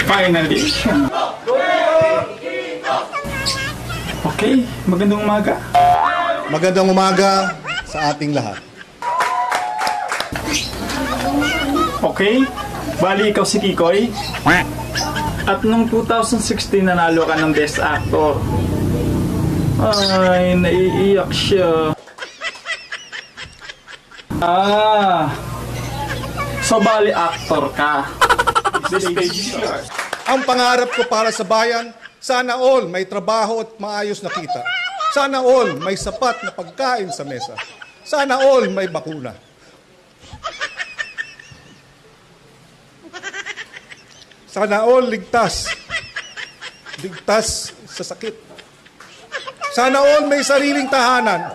Finally. Okay, magandang umaga. Magandang umaga sa ating lahat. Okay, bali ikaw si Kikoy. At nung 2016 nanalo ka ng Best Actor. Ay, naiiyak siya. So bali actor ka. This stage is yours. Ang pangarap ko para sa bayan, sana all may trabaho at maayos na kita. Sana all may sapat na pagkain sa mesa. Sana all may bakuna. Sana all ligtas. Ligtas sa sakit. Sana all may sariling tahanan.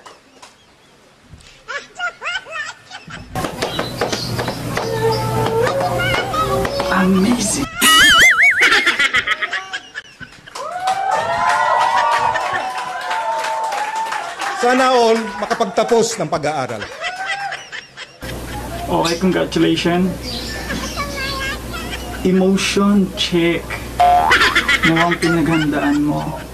Amazing. Sana all makapagtapos ng pag-aaral. Okay, congratulations. Emotion check. Mukhang pinaghandaan mo.